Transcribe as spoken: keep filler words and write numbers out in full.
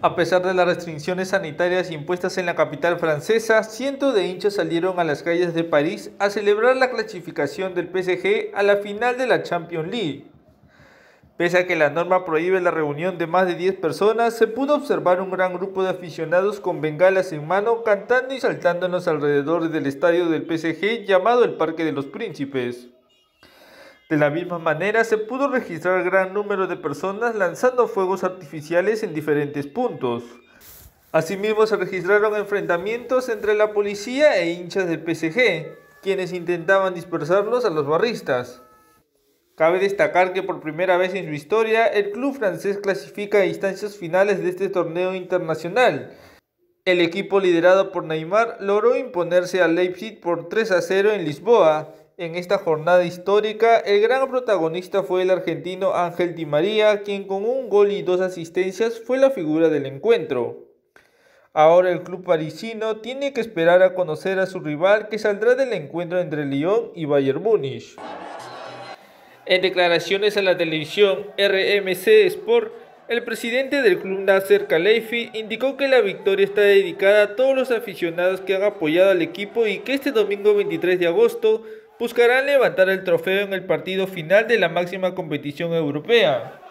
A pesar de las restricciones sanitarias impuestas en la capital francesa, cientos de hinchas salieron a las calles de París a celebrar la clasificación del P S G a la final de la Champions League. Pese a que la norma prohíbe la reunión de más de diez personas, se pudo observar un gran grupo de aficionados con bengalas en mano cantando y saltando en los alrededores del estadio del P S G llamado el Parque de los Príncipes. De la misma manera, se pudo registrar gran número de personas lanzando fuegos artificiales en diferentes puntos. Asimismo, se registraron enfrentamientos entre la policía e hinchas del P S G, quienes intentaban dispersarlos a los barristas. Cabe destacar que por primera vez en su historia, el club francés clasifica a instancias finales de este torneo internacional. El equipo liderado por Neymar logró imponerse al Leipzig por tres a cero en Lisboa. En esta jornada histórica, el gran protagonista fue el argentino Ángel Di María, quien con un gol y dos asistencias fue la figura del encuentro. Ahora el club parisino tiene que esperar a conocer a su rival que saldrá del encuentro entre Lyon y Bayern Múnich. En declaraciones a la televisión R M C Sport, el presidente del club Nasser Khelaifi indicó que la victoria está dedicada a todos los aficionados que han apoyado al equipo y que este domingo veintitrés de agosto buscarán levantar el trofeo en el partido final de la máxima competición europea.